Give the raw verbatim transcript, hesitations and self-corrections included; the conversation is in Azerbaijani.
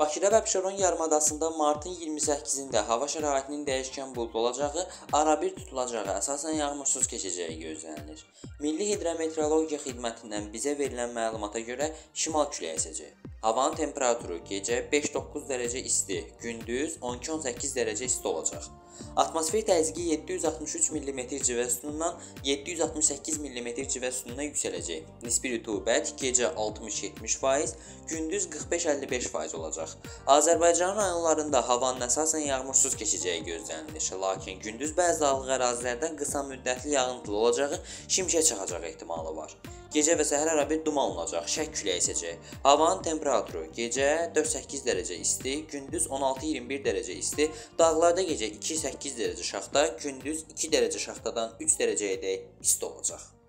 Bakıda və Abşeron yarımadasında martın iyirmi səkkizində hava şəraitinin dəyişkən buludlu olacağı, arabir tutulacağı, əsasən yağmursuz keçəcəyi gözlənilir. Milli Hidrometeorologiya Xidmətindən bizə verilən məlumata görə şimal küləyi əsəcək. Havanın temperaturu gecə beş doqquz dərəcə isti, gündüz on iki on səkkiz dərəcə isti olacaq. Atmosfer təzyiqi yeddi yüz altmış üç millimetr civə sütunundan yeddi yüz altmış səkkiz millimetr civə sütununa yüksələcək. Nisbi rütubət gecə altmış yetmiş faiz, gündüz qırx beş əlli beş faiz olacaq. Azərbaycan rayonlarında havanın əsasən yağmursuz keçəcəyi gözlənilir. Lakin gündüz bəzi dağlıq ərazilərdə qısa müddətli yağıntılı olacağı, şimşək çaxacağı ehtimalı var. Gecə və səhər arabir duman olacaq, şək küləyi əsəcək. Havanın temperaturu gecə dörd səkkiz dərəcə isti, gündüz on altı iyirmi bir dərəcə isti, dağlarda gecə iki səkkiz dərəcə şaxta, gündüz iki dərəcə şaxtadan üç dərəcəyədək isti olacaq.